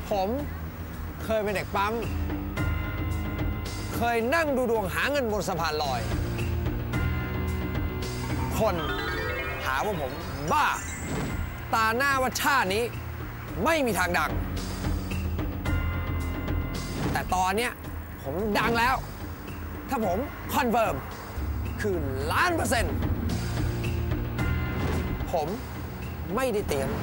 ผมเคยเป็นเด็กปั๊มเคยนั่งดูดวงหาเงินบนสะพานลอยคนหาว่าผมบ้าตาหน้าว่าชาตินี้ไม่มีทางดังแต่ตอนเนี้ยผมดังแล้วถ้าผมคอนเฟิร์มคือ1,000,000%ผมไม่ได้เตรียม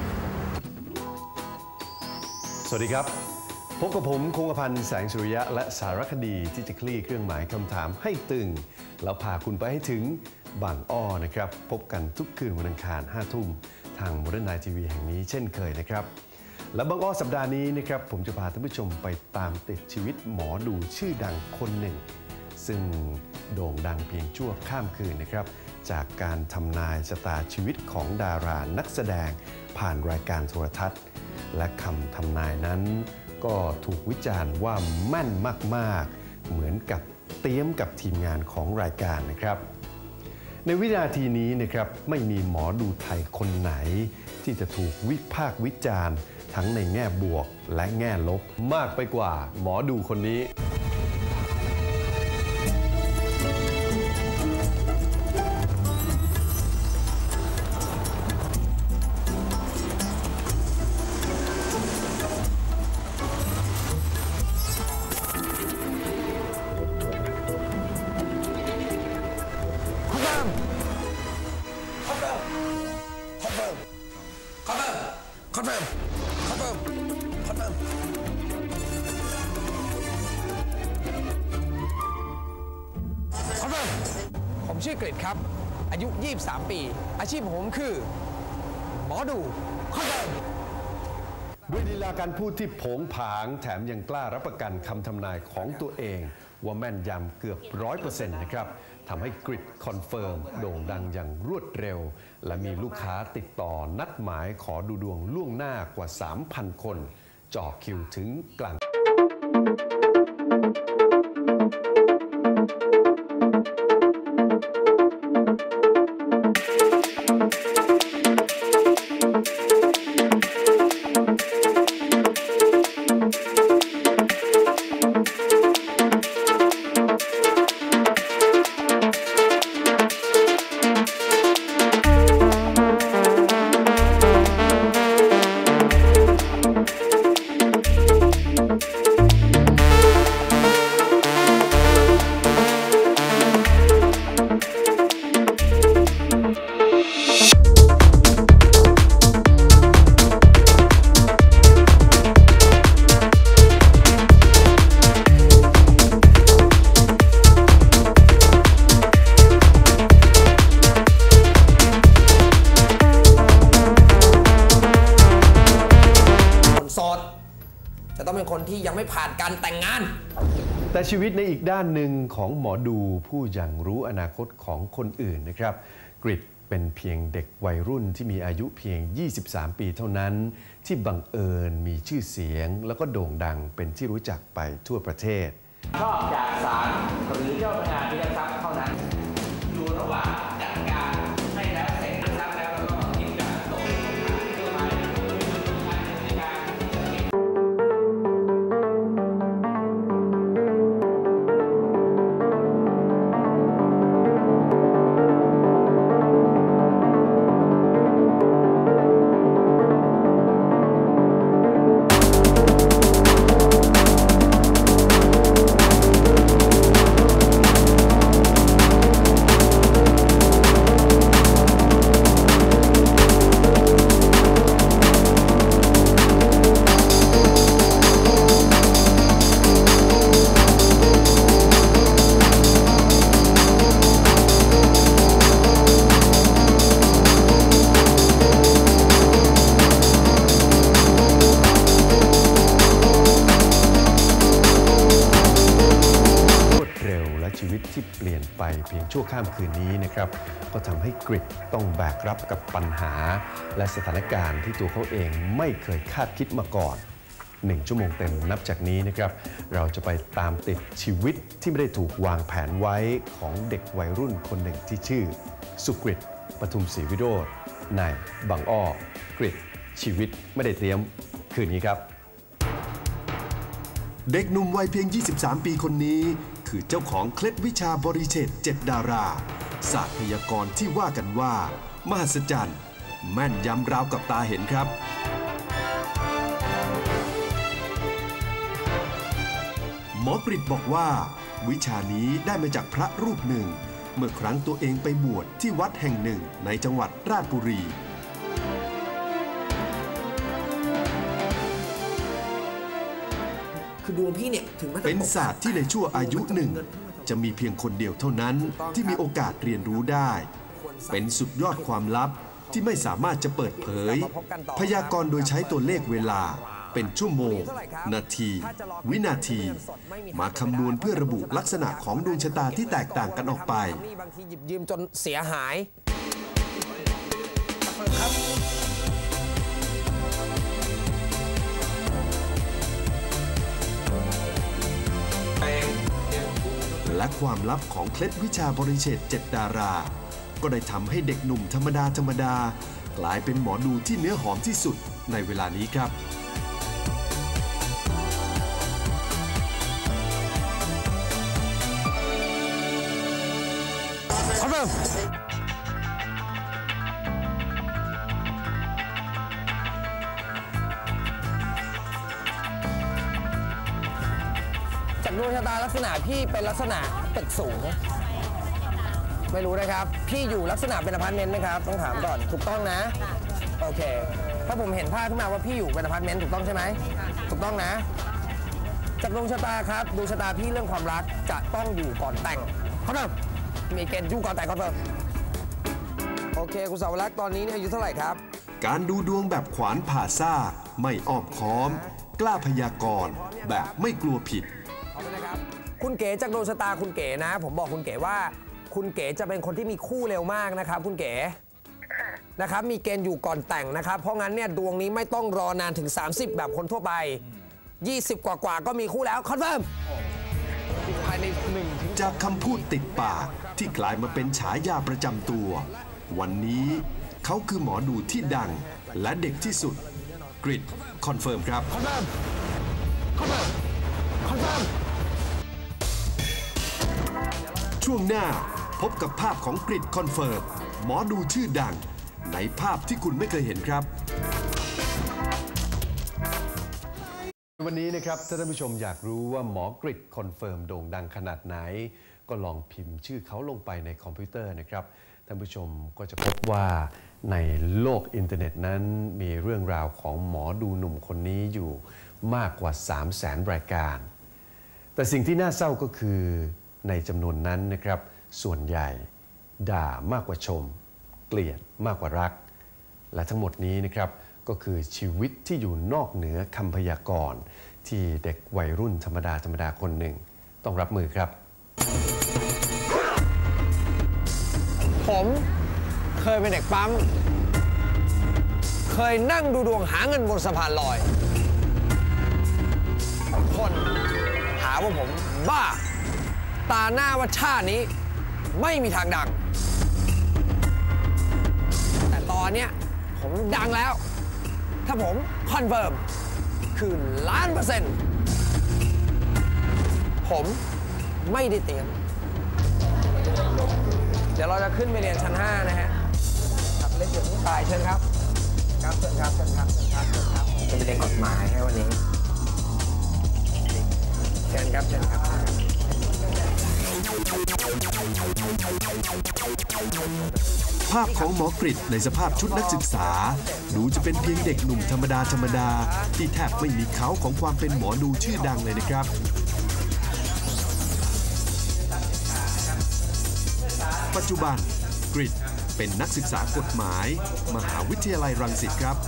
สวัสดีครับพบกับผมคงกระพันธ์แสงสุริยะและสารคดีที่จะคลี่เครื่องหมายคำถามให้ตึงแล้วพาคุณไปให้ถึงบางอ้อนะครับพบกันทุกคืนวันอังคาร 5 ทุ่มทาง Modern Night TV แห่งนี้เช่นเคยนะครับและบางอ้อสัปดาห์นี้นะครับผมจะพาท่านผู้ชมไปตามติดชีวิตหมอดูชื่อดังคนหนึ่งซึ่งโด่งดังเพียงชั่วข้ามคืนนะครับจากการทำนายชะตาชีวิตของดารานักแสดงผ่านรายการโทรทัศน์และคำทำนายนั้นก็ถูกวิจารณ์ว่าแม่นมากๆเหมือนกับเตรียมกับทีมงานของรายการนะครับในวินาทีนี้นะครับไม่มีหมอดูไทยคนไหนที่จะถูกวิพากษ์วิจารณ์ทั้งในแง่บวกและแง่ลบมากไปกว่าหมอดูคนนี้ผมชื่อกฤษครับอายุ23 ปีอาชีพของผมคือหมอดูคอนเฟิร์มด้วยลีลาการพูดที่โผงผางแถมยังกล้ารับประกันคำทำนายของตัวเองว่าแม่นยำเกือบ 100% นะครับทำให้กริดคอนเฟิร์มโด่งดังอย่างรวดเร็วและมีลูกค้าติดต่อนัดหมายขอดูดวงล่วงหน้ากว่า 3,000 คนจ่อคิวถึงกลางจะต้องเป็นคนที่ยังไม่ผ่านการแต่งงานแต่ชีวิตในอีกด้านหนึ่งของหมอดูผู้ยังรู้อนาคตของคนอื่นนะครับกริดเป็นเพียงเด็กวัยรุ่นที่มีอายุเพียง23 ปีเท่านั้นที่บังเอิญมีชื่อเสียงแล้วก็โด่งดังเป็นที่รู้จักไปทั่วประเทศชอบจากศาลหรือเจ้าพนักงานที่ได้ทรัพย์เท่านั้นอยู่ระหว่างจัดการให้แล้วเสร็จทรัพย์แล้วก็กิจการตกชีวิตที่เปลี่ยนไปเพียงชั่วข้ามคืนนี้นะครับก็ทำให้กริดต้องแบกรับกับปัญหาและสถานการณ์ที่ตัวเขาเองไม่เคยคาดคิดมาก่อน1 ชั่วโมงเต็มนับจากนี้นะครับเราจะไปตามติดชีวิตที่ไม่ได้ถูกวางแผนไว้ของเด็กวัยรุ่นคนหนึ่งที่ชื่อสุกฤต ปทุมศรีวิโรจน์ในบางอ้อกฤตชีวิตไม่ได้เตรียมคืนนี้ครับเด็กหนุ่มวัยเพียง 23 ปีคนนี้คือเจ้าของเคล็ดวิชาบริเชษ7 ดาราศาสตร์พยากรณ์ที่ว่ากันว่ามหัศจรรย์แม่นยำราวกับตาเห็นครับหมอกฤษบอกว่าวิชานี้ได้มาจากพระรูปหนึ่งเมื่อครั้งตัวเองไปบวชที่วัดแห่งหนึ่งในจังหวัดราชบุรีคือดวงพี่เนี่ยถึงมันเป็นศาสตร์ที่ในชั่วอายุหนึ่งจะมีเพียงคนเดียวเท่านั้นที่มีโอกาสเรียนรู้ได้เป็นสุดยอดความลับที่ไม่สามารถจะเปิดเผยพยากรณ์โดยใช้ตัวเลขเวลาเป็นชั่วโมงนาทีวินาทีมาคำนวณเพื่อระบุลักษณะของดวงชะตาที่แตกต่างกันออกไปบางทีหยิบยืมจนเสียหายและความลับของเคล็ดวิชาบริเชษ7 ดาราก็ได้ทำให้เด็กหนุ่มธรรมดากลายเป็นหมอดูที่เนื้อหอมที่สุดในเวลานี้ครับจากดวงชะตาลักษณะพี่เป็นลักษณะตึกสูงไม่รู้นะครับพี่อยู่ลักษณะเป็นอพาร์ตเมนต์ไหมครับต้องถามก่อนถูกต้องนะโอเคถ้าผมเห็นภาพขึ้นมาว่าพี่อยู่เป็นอพาร์ตเมนต์ถูกต้องใช่ไหมถูกต้องนะจากดวงชะตาครับดวงชะตาพี่เรื่องความรักจะต้องอยู่ก่อนแต่งเขาเริ่มมีเกณฑ์อยู่ก่อนแต่งเขาเริ่มโอเคคุณสาวรักษ์ตอนนี้อายุเท่าไหร่ครับการดูดวงแบบขวานผ่าซ่ากไม่อ้อมค้อมกล้าพยากรณ์แบบไม่กลัวผิดคุณเก๋จากดวงชะตาคุณเก๋นะผมบอกคุณเก๋ว่าคุณเก๋จะเป็นคนที่มีคู่เร็วมากนะครับคุณเก๋นะครับมีเกณฑ์อยู่ก่อนแต่งนะครับเพราะงั้นเนี่ยดวงนี้ไม่ต้องรอนานถึง30แบบคนทั่วไป20กว่าก็มีคู่แล้วคอนเฟิร์มภายใน1 จากคำพูดติดปากที่กลายมาเป็นฉายาประจำตัววันนี้เขาคือหมอดูที่ดังและเด็กที่สุดกริดคอนเฟิร์มครับคอนเฟิร์มคอนเฟิร์มคอนเฟิร์มช่วงหน้าพบกับภาพของกริดคอนเฟิร์มหมอดูชื่อดังในภาพที่คุณไม่เคยเห็นครับวันนี้นะครับถ้าท่านผู้ชมอยากรู้ว่าหมอกริดคอนเฟิร์มโด่งดังขนาดไหนก็ลองพิมพ์ชื่อเขาลงไปในคอมพิวเตอร์นะครับท่านผู้ชมก็จะพบว่าในโลกอินเทอร์เน็ตนั้นมีเรื่องราวของหมอดูหนุ่มคนนี้อยู่มากกว่า 300,000 รายการแต่สิ่งที่น่าเศร้าก็คือในจำนวนนั้นนะครับส่วนใหญ่ด่ามากกว่าชมเกลียดมากกว่ารักและทั้งหมดนี้นะครับก็คือชีวิตที่อยู่นอกเหนือคำพยากรณ์ที่เด็กวัยรุ่นธรรมดาคนหนึ่งต้องรับมือครับผมเคยเป็นเด็กปั๊มเคยนั่งดูดวงหาเงินบนสะพานลอยคนหาว่าผมบ้าตาหน้าว่าชาตินี้ไม่มีทางดังแต่ตอนเนี้ยผมดังแล้วถ้าผมคอนเฟิร์มคือ1,000,000%ผมไม่ได้เตรียมเดี๋ยวเราจะขึ้นไปเรียนชั้น5นะฮะครับเล่นอยู่ที่ปลายเชิญครับครับเชิญครับเชิญครับเชิญครับเชิญครับจะไปเรียนกฎหมายให้วันนี้เชิญครับเชิญครับภาพของหมอกริดในสภาพชุดนักศึกษาดูจะเป็นเพียงเด็กหนุ่มธรรมดาที่แทบไม่มีเขาของความเป็นหมอดูชื่อดังเลยนะครับปัจจุบันกริดเป็นนักศึกษากฎหมายมหาวิทยาลัยรังสิตครับ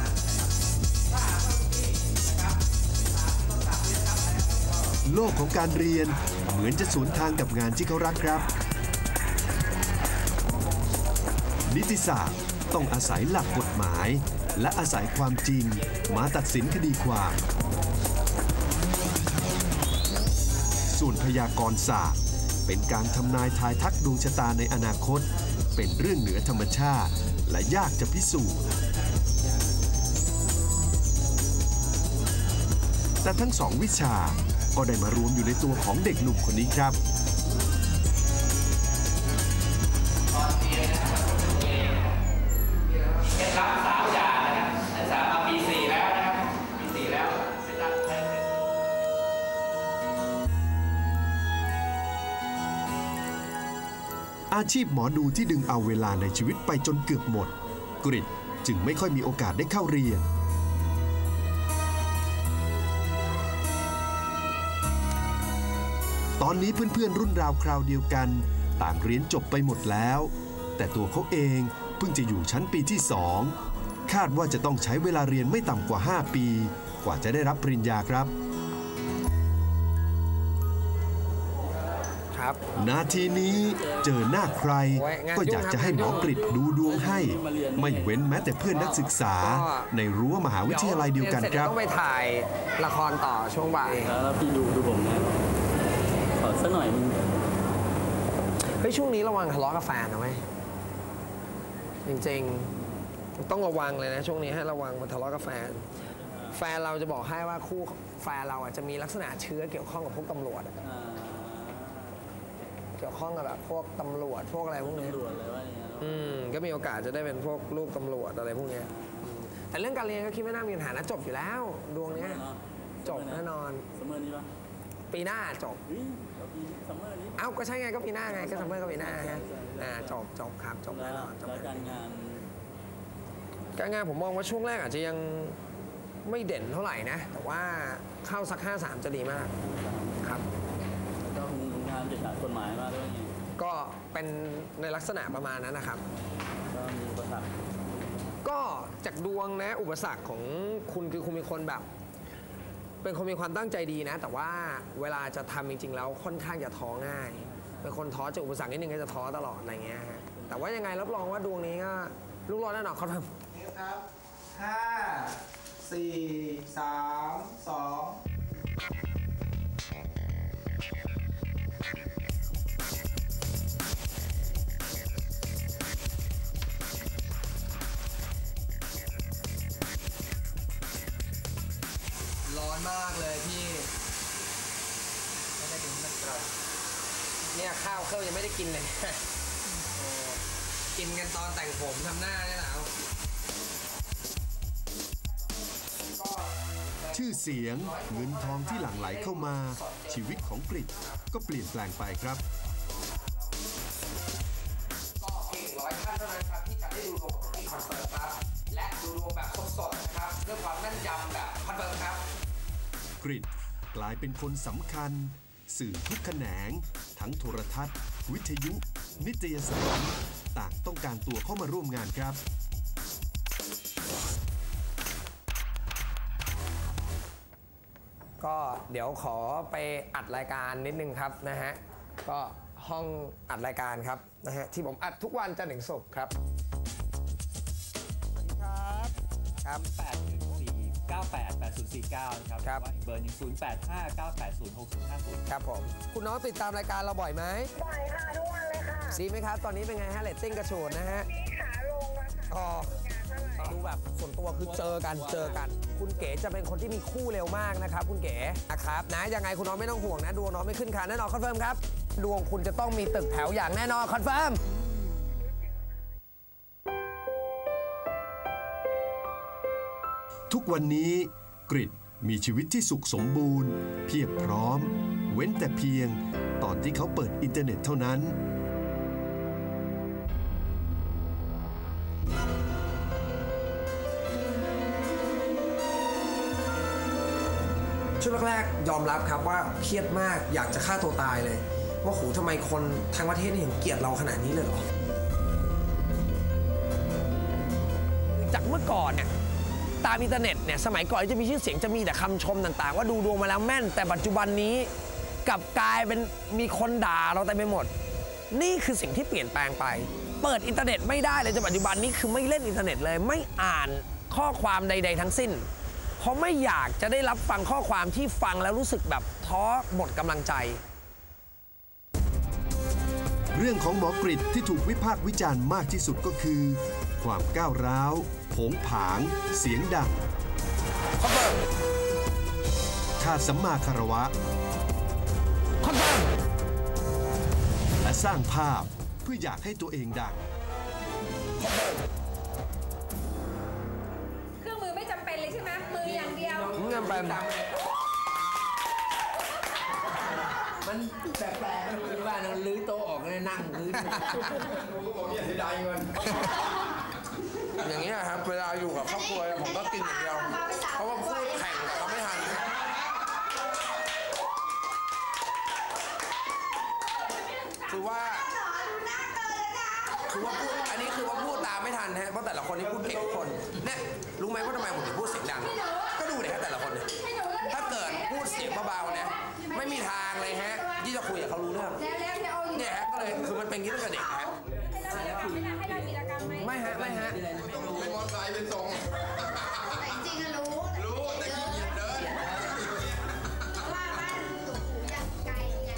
โลกของการเรียนเหมือนจะสวนทางกับงานที่เขารักครับนิติศาสตร์ต้องอาศัยหลักกฎหมายและอาศัยความจริงมาตัดสินคดีความส่วนพยากรณ์ศาสตร์เป็นการทำนายทายทักดวงชะตาในอนาคตเป็นเรื่องเหนือธรรมชาติและยากจะพิสูจน์แต่ทั้งสองวิชาก็ได้มารวมอยู่ในตัวของเด็กหนุ่มคนนี้ครับเคล็ดลับ3 อย่างนะครับนักศึกษามาปี 4 แล้วนะครับปี 4 แล้วเคล็ดลับให้อาชีพหมอดูที่ดึงเอาเวลาในชีวิตไปจนเกือบหมดกฤษจึงไม่ค่อยมีโอกาสได้เข้าเรียน ตอนนี้เพื่อนๆรุ่นราวคราวเดียวกันต่างเรียนจบไปหมดแล้ว แต่ตัวเขาเองเพิ่งจะอยู่ชั้นปีที่ 2 คาดว่าจะต้องใช้เวลาเรียนไม่ต่ำกว่า 5 ปีกว่าจะได้รับปริญญาครับครับนาทีนี้เจอหน้าใครก็อยากจะให้หมอกฤษดูดวงให้ ไม่เว้นแม้แต่เพื่อนนักศึกษาในรั้วมหาวิทยาลัยเดียวกันครับต้องไปถ่ายละครต่อช่วงบ่ายแล้วพี่ดูผมนะขอสักหน่อยนึงเฮ้ยช่วงนี้ระวังทะเลาะกับแฟนนะเว้ยจริงๆต้องระวังเลยนะช่วงนี้ให้ระวังมันทะเลาะกับแฟนเราจะบอกให้ว่าคู่แฟนเราอาจจะมีลักษณะเชื้อเกี่ยวข้องกับพวกตำรวจอะเกี่ยวข้องกับแบบพวกตำรวจพวกอะไรพวกนี้ตำรวจอะไรว่าอย่างเงี้ยเนอะก็มีโอกาสจะได้เป็นพวกลูกตำรวจอะไรพวกเนี้ยแต่เรื่องการเรียนก็คิดไม่น่ามีปัญหานะจบอยู่แล้วดวงเนี้ยจบแน่นอนซัมเมอร์นี้ปะปีหน้าจบเฮ้ยเดี๋ยวปีซัมเมอร์นี้เอ้าก็ใช่ไงก็ปีหน้าไงก็ซัมเมอร์ก็ปีหน้าฮะจบครับจบแน่นอนจบแล้วการงานการงานผมมองว่าช่วงแรกอาจจะยังไม่เด่นเท่าไหร่นะ แต่ว่าเข้าสัก 5-3 จะดีมากครับก็มีงานเกี่ยวกับกฎหมายมาด้วยไงก็เป็นในลักษณะประมาณนั้นนะครับก็มีอุปสรรคก็จากดวงนะอุปสรรคของคุณคือคุณเป็นคนแบบ เป็นคนมีความตั้งใจดีนะ แต่ว่าเวลาจะทำจริงๆแล้วค่อนข้างจะท้อง่ายเป็นคนท้อเจออุปสรรคนิดนึงก็จะท้อตลอดอะไรเงี้ยฮะแต่ว่ายังไงรับรองว่าดวงนี้ก็ลูกรอดแน่นอนเขาทำครับ5 4 3 2 ร้อนมากเลยพี่ไม่ได้กินมันกรอบเนี่ยข้าวเครื่องยังไม่ได้กินเลย โอ้กินกันตอนแต่งผมทำหน้าเนี่ยแหละชื่อเสียงเงินทองที่หลั่งไหลเข้ามาชีวิตของกฤษก็เปลี่ยนแปลงไปครับก็เพียง100 ท่านเท่านั้นครับที่จะได้ดูดวงของที่คอนเสิร์ตครับและดูดวงแบบสดๆนะครับเรื่องความแม่นยำแบบคอนเฟิร์มครับกฤษกลายเป็นคนสำคัญ สื่อทุกแขนง ทั้งโทรทัศน์ วิทยุ นิตยสารต่างต้องการตัวเข้ามาร่วมงานครับก็เดี๋ยวขอไปอัดรายการนิดนึงครับนะฮะก็ห้องอัดรายการครับนะฮะที่ผมอัดทุกวันจันทร์ถึงศุกร์ครับครับ 814988049นะครับครับอีกเบอร์หนึ่ง0859806050 ครับผมคุณน้องติดตามรายการเราบ่อยไหมบ่อยค่ะทุกวันเลยค่ะดีไหมครับตอนนี้เป็นไงฮะเรตติ้งกระโชนนะฮะมีขาลงแล้วค่ะอ๋องานเท่าไหร่ดูแบบส่วนตัวคือเจอกัน คุณเก๋จะเป็นคนที่มีคู่เร็วมากนะครับคุณเก๋นะครับนะยังไงคุณน้องไม่ต้องห่วงนะดวงน้องไม่ขึ้นคานแน่นอนคอนเฟิร์มครับดวงคุณจะต้องมีตึกแถวอย่างแน่นอนคอนเฟิร์มทุกวันนี้กฤษมีชีวิตที่สุขสมบูรณ์ เพียบพร้อม เว้นแต่เพียงตอนที่เขาเปิดอินเทอร์เน็ตเท่านั้นช่วงแรกๆยอมรับครับว่าเครียดมากอยากจะฆ่าตัวตายเลย ว่าโหทำไมคนทั้งประเทศนี่ถึงเกลียดเราขนาดนี้เลยเหรอจากเมื่อก่อนเนี่ยตามอินเทอร์เน็ตเนี่ยสมัยก่อนจะมีชื่อเสียงจะมีแต่คำชมต่างๆว่าดูดวงมาแล้วแม่นแต่ปัจจุบันนี้กลับกลายเป็นมีคนด่าเราเต็มไปหมดนี่คือสิ่งที่เปลี่ยนแปลงไปเปิดอินเทอร์เน็ตไม่ได้เลยจนปัจจุบันนี้คือไม่เล่นอินเทอร์เน็ตเลยไม่อ่านข้อความใดๆทั้งสิ้นเพราะไม่อยากจะได้รับฟังข้อความที่ฟังแล้วรู้สึกแบบท้อหมดกำลังใจเรื่องของหมอกฤษที่ถูกวิพากษ์วิจารณ์มากที่สุดก็คือ ความก้าวร้าวโผงผาง เสียงดัง ขาสัมมาคารวะและสร้างภาพเพื่ออยากให้ตัวเองดังเครื่องมือไม่จำเป็นเลยใช่ไหมมืออย่างเดียวเงินไปมันแปลกๆคือว่าเราลื้อโต๊ะออกเลยนั่งลื้ออย่างนี้ยครับเวลาอยู่กับครอบครัวผมก็กินอย่างเดียวเพราะว่าพูดแข่งกับเขาไม่ทันคือว่าพูดอันนี้คือว่าพูดตามไม่ทันฮะเพราะแต่ละคนนี่พูดเก่งทุกคนเนี่ยรู้ไหมว่าทำไมผมถึงพูดเสียงดังก็ดูเลยครับแต่ละคนเนี่ยถ้าเกิดพูดเสียงเบาๆเนี่ยไม่มีทางเลยฮะที่จะคุยกับเขารู้เรื่องเนี่ยฮะก็เลยคือมันเป็นอย่างนี้ตั้งแต่เด็กฮะไม่ฮะไม่ฮะเป็นมอเตอร์ไซค์เป็นทรงแต่จริงๆรู้แต่ขี้เกียจเดินว่าบ้านอยู่อย่างไกลไง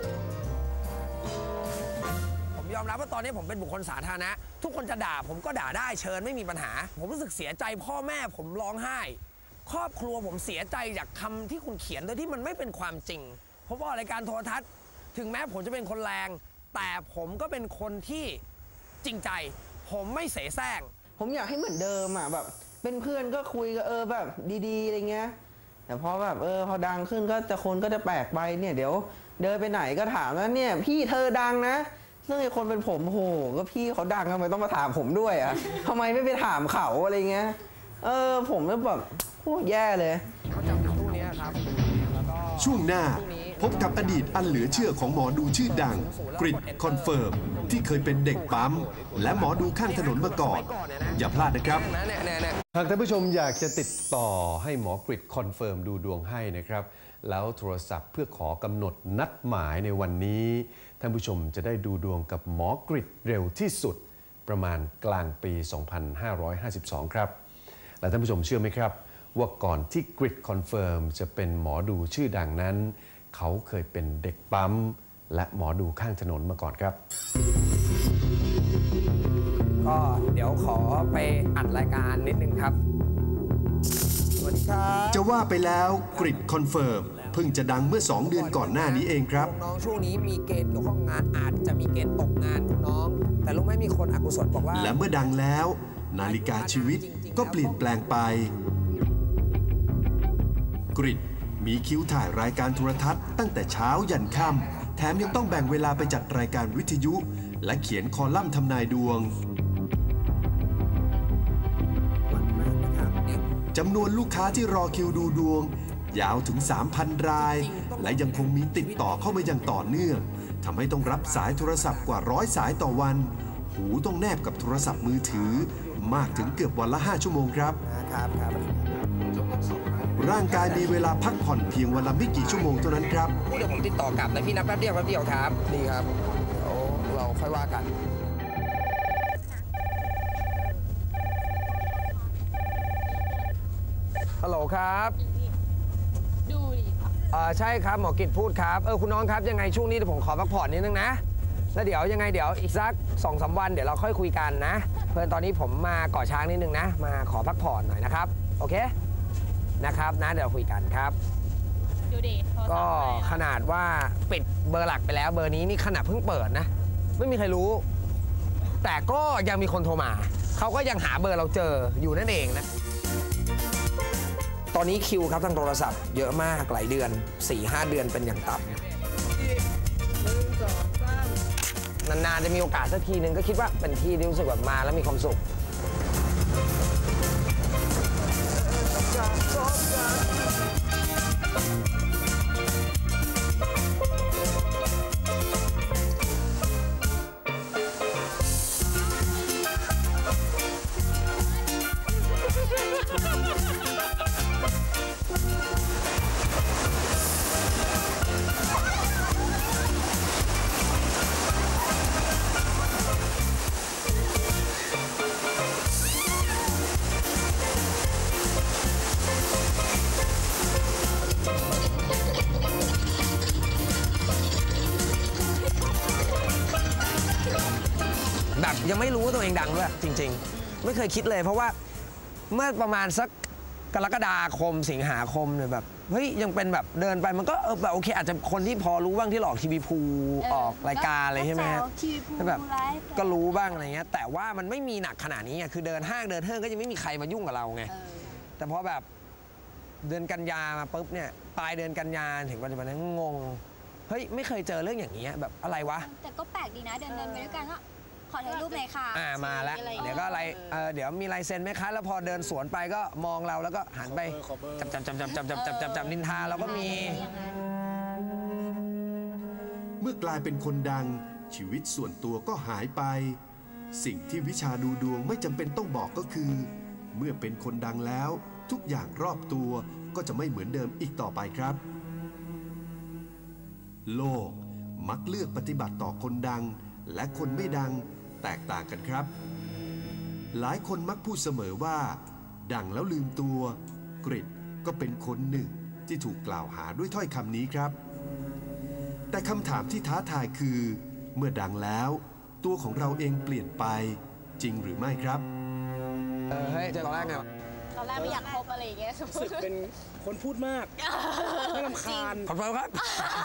ผมยอมรับว่าตอนนี้ผมเป็นบุคคลสาธารณะทุกคนจะด่าผมก็ด่าได้เชิญไม่มีปัญหาผมรู้สึกเสียใจพ่อแม่ผมร้องไห้ครอบครัวผมเสียใจจากคำที่คุณเขียนโดยที่มันไม่เป็นความจริงเพราะว่ารายการโทรทัศน์ถึงแม้ผมจะเป็นคนแรงแต่ผมก็เป็นคนที่จริงใจผมไม่เสแสร้งผมอยากให้เหมือนเดิมอ่ะแบบเป็นเพื่อนก็คุยกันแบบดีๆอะไรเงี้ยแต่พอแบบพอดังขึ้นก็จะคนก็จะแปลกไปเนี่ยเดี๋ยวเดินไปไหนก็ถามว่าเนี่ยพี่เธอดังนะซึ่งไอ้คนเป็นผมโหก็พี่เขาดังทำไมต้องมาถามผมด้วยอ่ะทำไมไม่ไปถามเขาอะไรเงี้ยผมแบบโคตรแย่เลยเขาจำตู้นี้ครับแล้วก็ช่วงหน้าพบกับอดีตอันเหลือเชื่อของหมอดูชื่อดังกริดคอนเฟิร์มที่เคยเป็นเด็กปั๊มและหมอดูข้างถนนมาก่อนอย่าพลาดนะครับ หากท่านผู้ชมอยากจะติดต่อให้หมอกริดคอนเฟิร์มดูดวงให้นะครับแล้วโทรศัพท์เพื่อขอกำหนดนัดหมายในวันนี้ท่านผู้ชมจะได้ดูดวงกับหมอกริดเร็วที่สุดประมาณกลางปี 2552 ครับและท่านผู้ชมเชื่อไหมครับว่าก่อนที่กริดคอนเฟิร์มจะเป็นหมอดูชื่อดังนั้นเขาเคยเป็นเด็กปั๊มและหมอดูข้างถนนมาก่อนครับก็เดี๋ยวขอไปอัดรายการนิดนึงครับสวัสดีครับจะว่าไปแล้วกริดคอนเฟิร์มเพิ่งจะดังเมื่อ 2 เดือนก่อนหน้านี้เองครับน้องช่วงนี้มีเกณฑ์เกี่ยวข้องงานอาจจะมีเกณฑ์ตกงานคุณน้องแต่รู้ไหมมีคนอกุศลบอกว่าและเมื่อดังแล้ว นาฬิกาชีวิตก็เปลี่ยนแปลงไปกริดมีคิวถ่ายรายการโทรทัศน์ตั้งแต่เช้ายันค่ำแถมยังต้องแบ่งเวลาไปจัดรายการวิทยุและเขียนคอลัมน์ทำนายดวงจำนวนลูกค้าที่รอคิวดูดวงยาวถึง 3,000 ราย และยังคงมีติดต่อเข้ามาอย่างต่อเนื่องทำให้ต้องรับสายโทรศัพท์กว่า100 สายต่อวันหูต้องแนบกับโทรศัพท์มือถือมากถึงเกือบวันละ 5 ชั่วโมงครับครับร่างกายมีเวลาพักผ่อนเพียงวันละไม่กี่ชั่วโมงเท่านั้นครับเดี๋ยวผมติดต่อกลับนะพี่นะแป๊บเดียวครับดีครับเดี๋ยวเราค่อยว่ากันฮัลโหลครับดูดิใช่ครับหมอกิตพูดครับคุณน้องครับยังไงช่วงนี้เดี๋ยวผมขอพักผ่อนนิดนึงนะแล้วเดี๋ยวยังไงเดี๋ยวอีกสัก 2-3 วันเดี๋ยวเราค่อยคุยกันนะเพื่อนตอนนี้ผมมาก่อช้างนิดนึงนะมาขอพักผ่อนหน่อยนะครับโอเคนะครับนะเดี๋ยวคุยกันครับดูดิก็ขนาดว่าปิดเบอร์หลักไปแล้วเบอร์นี้นี่ขนาดเพิ่งเปิดนะไม่มีใครรู้แต่ก็ยังมีคนโทรมาเขาก็ยังหาเบอร์เราเจออยู่นั่นเองนะตอนนี้คิวครับทางโทรศัพท์เยอะมากหลายเดือน 4-5 เดือนเป็นอย่างต่ำนานๆจะมีโอกาสสักทีนึงก็คิดว่าเป็นที่ที่รู้สึกแบบมาแล้วมีความสุขแบบยังไม่รู้ว่าตัวเองดังด้วยจริงๆไม่เคยคิดเลยเพราะว่าเมื่อประมาณสักกรกฎาคมสิงหาคมเนี่ยแบบเฮ้ยยังเป็นแบบเดินไปมันก็แบบโอเคอาจจะคนที่พอรู้บ้างที่หลอกทีวีพูออกรายการอะไรใช่ไหมฮะแบบก็รู้บ้างอะไรเงี้ยแต่ว่ามันไม่มีหนักขนาดนี้คือเดินห้างเดินเฮิร์นก็ยังไม่มีใครมายุ่งกับเราไงแต่พอแบบเดือนกันยามาปุ๊บเนี่ยปลายเดือนกันยาถึงปัจจุบันนี้งงเฮ้ยไม่เคยเจอเรื่องอย่างนี้แบบอะไรวะแต่ก็แปลกดีนะเดินไปด้วยกันก็ขอถ่ายรูปหน่อยค่ะมาแล้วเดี๋ยวก็อะไรเดี๋ยวมีลายเซ็นไหมคะแล้วพอเดินสวนไปก็มองเราแล้วก็หันไปจับนินทาเราก็มีเมื่อกลายเป็นคนดังชีวิตส่วนตัวก็หายไปสิ่งที่วิชาดูดวงไม่จำเป็นต้องบอกก็คือเมื่อเป็นคนดังแล้วทุกอย่างรอบตัวก็จะไม่เหมือนเดิมอีกต่อไปครับ โลกมักเลือกปฏิบัติต่อคนดังและคนไม่ดังแตกต่างกันครับหลายคนมักพูดเสมอว่าดังแล้วลืมตัวกฤษก็เป็นคนหนึ่งที่ถูกกล่าวหาด้วยถ้อยคำนี้ครับแต่คำถามที่ท้าทายคือเมื่อดังแล้วตัวของเราเองเปลี่ยนไปจริงหรือไม่ครับเฮ้ยเจอตอนแรกไงตอนแรกไม่อยากคบอะไรอย่างเงี้ยรู้สึกเป็นคนพูดมากไม่รำคาญขอบคุณครับ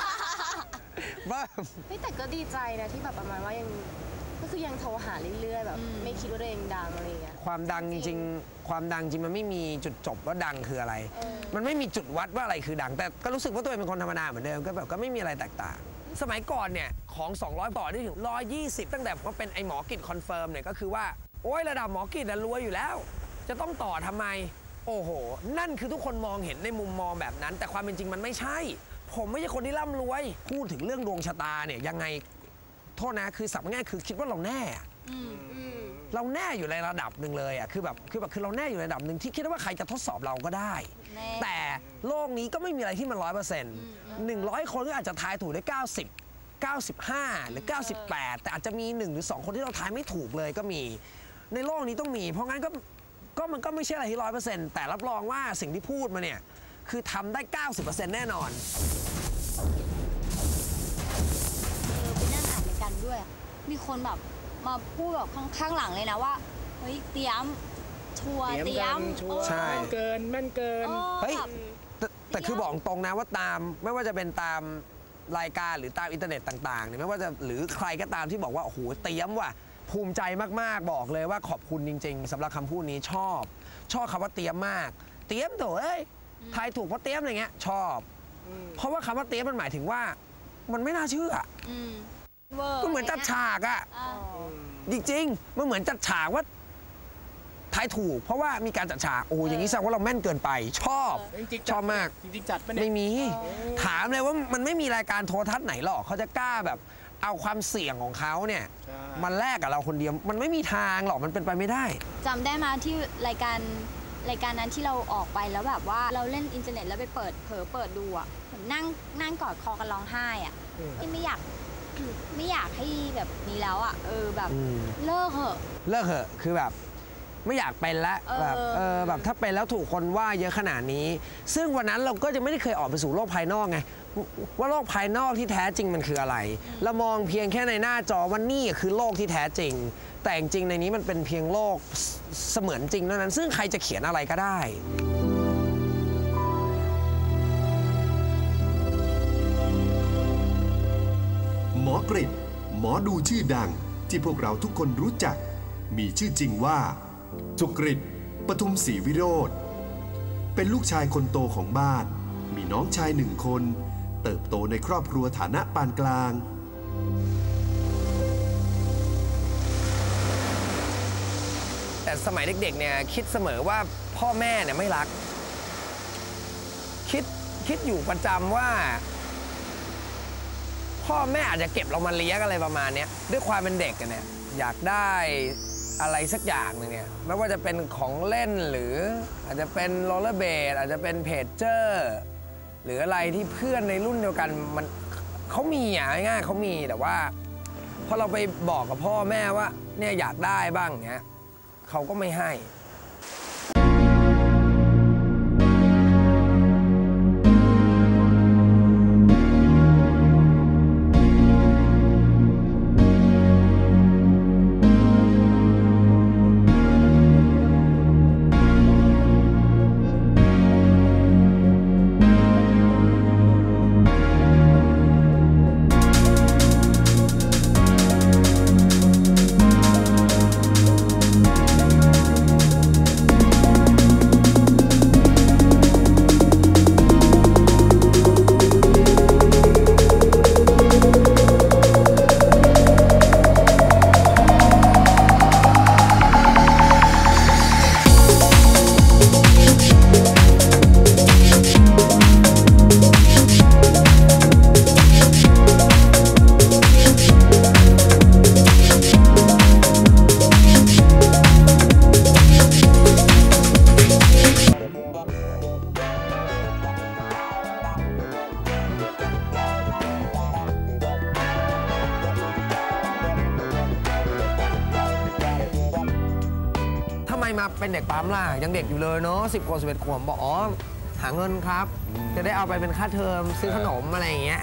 แต่ก็ดีใจนะที่แบบประมาณว่ายังก็คือยังโทรหาเรื่อยๆแบบไม่คิดว่าตัวเองดังอะไรเงี้ยความดังจริงความดังจริงมันไม่มีจุดจบว่าดังคืออะไรมันไม่มีจุดวัดว่าอะไรคือดังแต่ก็รู้สึกว่าตัวเองเป็นคนธรรมดาเหมือนเดิมก็แบบก็ไม่มีอะไรแตกต่างสมัยก่อนเนี่ยของ200ต่อได้ถึง120ตั้งแต่ว่าเป็นไอหมอกิจคอนเฟิร์มเนี่ยก็คือว่าโอ้ยระดับหมอกิจรวยอยู่แล้วจะต้องต่อทำไมโอ้โหนั่นคือทุกคนมองเห็นในมุมมองแบบนั้นแต่ความเป็นจริงมันไม่ใช่ผมไม่ใช่คนที่ร่ำรวยพูดถึงเรื่องดวงชะตาเนี่ยยังไงโทษนะคือสับง่ายคือคิดว่าเราแน่เราแน่อยู่ในระดับหนึ่งเลยอ่ะคือเราแน่อยู่ในระดับหนึ่งที่คิดว่าใครจะทดสอบเราก็ได้แต่โลกนี้ก็ไม่มีอะไรที่มัน100% 100 คนก็อาจจะทายถูกได้90 95หรือ98แต่อาจจะมี1 หรือ 2 คนที่เราทายไม่ถูกเลยก็มีในโลกนี้ต้องมีเพราะงั้นก็มันก็ไม่ใช่อะไรที่100%แต่รับรองว่าสิ่งที่พูดมาเนี่ยคือทำได้ 90% แน่นอนไปนั่งอ่านรายการด้วยมีคนแบบมาพูดแบบข้างหลังเลยนะว่าเฮ้ยเตรียมชัวร์เตรียมใช่เกินแม่นเกินเฮ้ยแต่คือบอกตรงนะว่าตามไม่ว่าจะเป็นตามรายการหรือตามอินเทอร์เน็ตต่างๆเนี่ยไม่ว่าจะหรือใครก็ตามที่บอกว่าโอ้โหเตรียมว่ะภูมิใจมากๆบอกเลยว่าขอบคุณจริงๆสำหรับคำพูดนี้ชอบคำว่าเตรียมมากเตรียมโถเอ้ยทายถูกเพราะเตรียมอะไรเงี้ยชอบเพราะว่าคำว่าเตรียมมันหมายถึงว่ามันไม่น่าเชื่อก็เหมือนจัดฉากอะจริงๆมันเหมือนจัดฉากว่าทายถูกเพราะว่ามีการจัดฉากโอ้อย่างนี้แสดงว่าเราแม่นเกินไปชอบมากจริงๆจัดไม่มีถามเลยว่ามันไม่มีรายการโทรทัศน์ไหนหรอกเขาจะกล้าแบบเอาความเสี่ยงของเขาเนี่ยมันแลกกับเราคนเดียวมันไม่มีทางหรอกมันเป็นไปไม่ได้จำได้มาที่รายการนั้นที่เราออกไปแล้วแบบว่าเราเล่นอินเทอร์เน็ตแล้วไปเปิดดูอ่ะนั่งกอดคอกันร้องไห้อ่ะที่ไม่อยากให้แบบนี้แล้วอ่ะแบบเลิกเหอะคือแบบไม่อยากเป็นแล้วแบบถ้าเป็นแล้วถูกคนว่าเยอะขนาดนี้ซึ่งวันนั้นเราก็จะไม่ได้เคยออกไปสู่โลกภายนอกไงว่าโลกภายนอกที่แท้จริงมันคืออะไรเรามองเพียงแค่ในหน้าจอว่านี่คือโลกที่แท้จริงแต่จริงในนี้มันเป็นเพียงโลกเสมือนจริงเท่านั้นซึ่งใครจะเขียนอะไรก็ได้หมอกฤษหมอดูชื่อดังที่พวกเราทุกคนรู้จักมีชื่อจริงว่าสุกฤษปทุมศรีวิโรธเป็นลูกชายคนโตของบ้านมีน้องชาย1 คนเติบโตในครอบครัวฐานะปานกลางแต่สมัยเด็กๆเนี่ยคิดเสมอว่าพ่อแม่เนี่ยไม่รักคิดอยู่ประจำว่าพ่อแม่อาจจะเก็บเรามาเลี้ยงอะไรประมาณนี้ด้วยความเป็นเด็กกันเนี่ยอยากได้อะไรสักอย่างนึงเนี่ยไม่ว่าจะเป็นของเล่นหรืออาจจะเป็นโรลเลอร์เบดอาจจะเป็นเพจเจอร์หรืออะไรที่เพื่อนในรุ่นเดียวกันมันเขามีง่ายๆเขามีแต่ว่าพอเราไปบอกกับพ่อแม่ว่าเนี่ยอยากได้บ้างเงี้ยเขาก็ไม่ให้มาเป็นเด็กปั๊มล่ะยังเด็กอยู่เลยเนาะ10 ขวบ 11 ขวบบอกอ๋อหาเงินครับจะได้เอาไปเป็นค่าเทอมซื้อขนมอะไรอย่างเงี้ย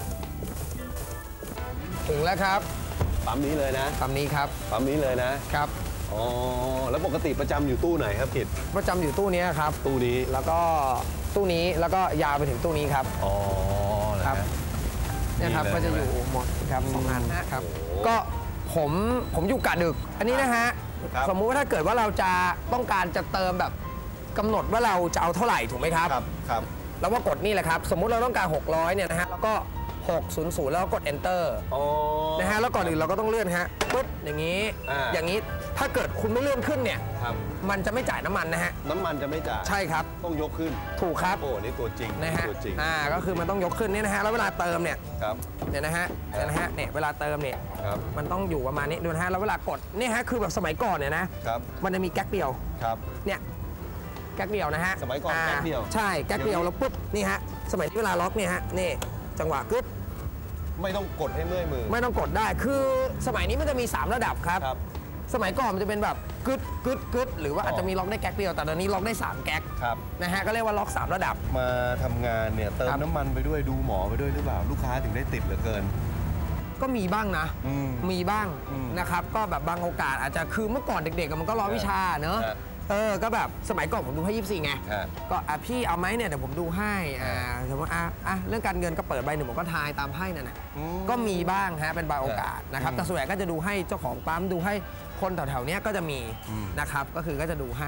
ถึงแล้วครับปั๊มนี้เลยนะปั๊มนี้ครับปั๊มนี้เลยนะครับ อ๋อแล้วปกติประจำอยู่ตู้ไหนครับกิตประจำอยู่ตู้นี้ครับตู้นี้แล้วก็ตู้นี้แล้วก็ยาวไปถึงตู้นี้ครับอ๋อเหอครับ เนี่ยครับนี่เลยก็จะอยู่หมดครับ2 อันนะครับก็ผมอยู่กะดึกอันนี้นะฮะครับสมมุติว่าถ้าเกิดว่าเราจะต้องการจะเติมแบบกำหนดว่าเราจะเอาเท่าไหร่ถูกไหมครับครับแล้วว่ากดนี่แหละครับสมมุติเราต้องการ600เนี่ยนะฮะแล้วก็600แล้วก็กด enter อ๋อนะฮะแล้วก่อนอื่นเราก็ต้องเลื่อนฮะปุ๊บอย่างนี้ อย่างนี้ถ้าเกิดคุณไม่เลื่อนขึ้นเนี่ยครับมันจะไม่จ่ายน้ำมันนะฮะน้ำมันจะไม่จ่ายใช่ครับต้องยกขึ้นถูกครับโอ้นี่ตัวจริงนะฮะตัวจริงก็คือมันต้องยกขึ้นเนี่ยนะฮะแล้วเวลาเติมเนี่ยครับเนี่ยนะฮะเนี่ยเวลาเติมเนี่ยครับมันต้องอยู่ประมาณนี้ดูนะฮะแล้วเวลากดเนี่ยฮะคือแบบสมัยก่อนเนี่ยนะครับ มันจะมีแก๊กเดียวครับเนี่ยแก๊กเดียวนะฮะสมัยก่อนแก๊กเดียวใช่แก๊กเดียวแล้วปุ๊บนี่ฮะสมัยที่เวลาล็อกเนี่ยฮะนี่จังหวะกึ๊บไม่ต้องกดให้เมื่อยมือไม่ต้องกดได้คือสมัยนี้มันจะมี3ระดับครับครับสมัยก่อนมันจะเป็นแบบกึดกึดกึดหรือว่าอาจจะมีล็อกได้แก๊กเดียวแต่ตอนนี้ล็อกได้3แก๊กครับนะฮะก็เรียกว่าล็อก3ระดับมาทำงานเนี่ยเติมครับน้ำมันไปด้วยดูหมอไปด้วยหรือเปล่าลูกค้าถึงได้ติดเหลือเกินก็มีบ้างนะอืมมีบ้างอืมนะครับก็แบบบางโอกาสอาจจะคือเมื่อก่อนเด็กๆมันก็รอวิชาเนอะฮะก็แบบสมัยก่อนผมดูให้24ไงฮะก็พี่เอาไหมเนี่ยเดี๋ยวผมดูให้สมมติเรื่องการเงินก็เปิดใบหนึ่งผมก็ทายตามไพ่นั่นนะก็มีบ้างฮะเป็นบางโอกาสนะครับแต่ส่วนใหญ่ก็จะดูให้เจ้าของปั๊มดูให้คนแถวๆเนี้ยก็จะมีนะครับก็คือก็จะดูให้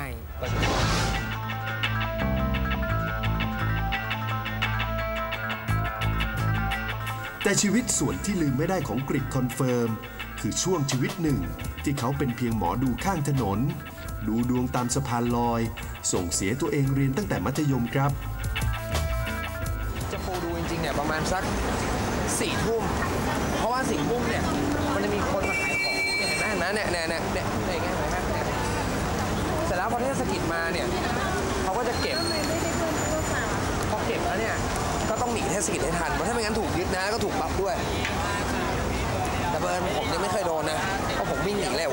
แต่ชีวิตส่วนที่ลืมไม่ได้ของกริดคอนเฟิร์มคือช่วงชีวิตหนึ่งที่เขาเป็นเพียงหมอดูข้างถนน ดูดวงตามสะพานลอย ส่งเสียตัวเองเรียนตั้งแต่มัธยมครับจะปูดูจริงๆเนี่ยประมาณสัก4 ทุ่มเพราะว่า4 ทุ่มเนี่ยมันจะมีคนมาขายของเนี่ยเห็นไหมเนี่ยอย่างเงี้ยเห็นไหมเนี่ยเสร็จแล้วพอเทศกิจมาเนี่ยเขาก็จะเก็บพอเก็บแล้วเนี่ยก็ต้องหนีเทศกิจให้ทันเพราะถ้าไม่งั้นถูกยึดนะก็ถูกปรับด้วยแต่เบิร์นผมยังไม่เคยโดนนะเพราะผมวิ่งหนีเร็ว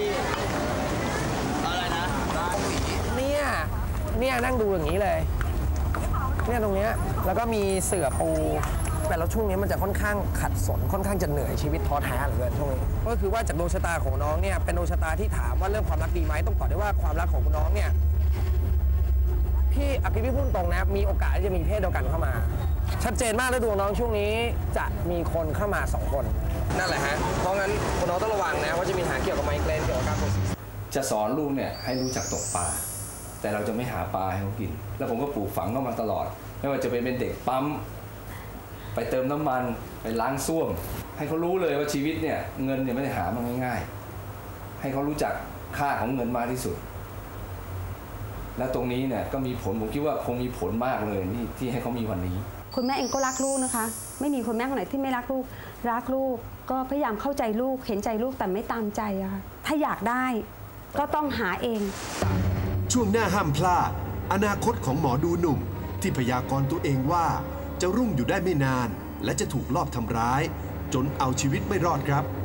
อะไรนะเนี่ยนั่งดูอย่างนี้เลยเนี่ยตรงเนี้ยแล้วก็มีเสื่อปูแต่แล้วช่วงนี้มันจะค่อนข้างขัดสนค่อนข้างจะเหนื่อยชีวิตท้อแท้เหลือเกินช่วงนี้ก็คือว่าจากดวงชะตาของน้องเนี่ยเป็นดวงชะตาที่ถามว่าเรื่องความรักดีไหมต้องตอบได้ว่าความรักของคุณน้องเนี่ยพี่พูดตรงนะมีโอกาสที่จะมีเพศเดียวกันเข้ามาชัดเจนมากเลยดวงน้องช่วงนี้จะมีคนเข้ามา2 คนนั่นแหละฮะเพราะงั้นคุณน้องต้องระวังนะว่าจะมีปัญหาเกี่ยวกับไมเกรนเกี่ยวกับการปวดศีรษะจะสอนลูกเนี่ยให้รู้จักตกปลาแต่เราจะไม่หาปลาให้เขากิน แล้วผมก็ปลูกฝังเขามาตลอดไม่ว่าจะเป็นเด็กปั๊มไปเติมน้ำมันไปล้างส้วม ให้เขารู้เลยว่าชีวิตเนี่ยเงินเนี่ยไม่ได้หามาง่ายๆให้เขารู้จักค่าของเงินมากที่สุด และตรงนี้เนี่ยก็มีผลผมคิดว่าคงมีผลมากเลยที่ให้เขามีวันนี้คุณแม่เองก็รักลูกนะคะไม่มีคุณแม่คนไหนที่ไม่รักลูกก็พยายามเข้าใจลูกเห็นใจลูกแต่ไม่ตามใจอะค่ะถ้าอยากได้ก็ต้องหาเองช่วงหน้าห้ามพลาดอนาคตของหมอดูหนุ่มที่พยากรณ์ตัวเองว่าจะรุ่งอยู่ได้ไม่นานและจะถูกลอบทำร้ายจนเอาชีวิตไม่รอดครับ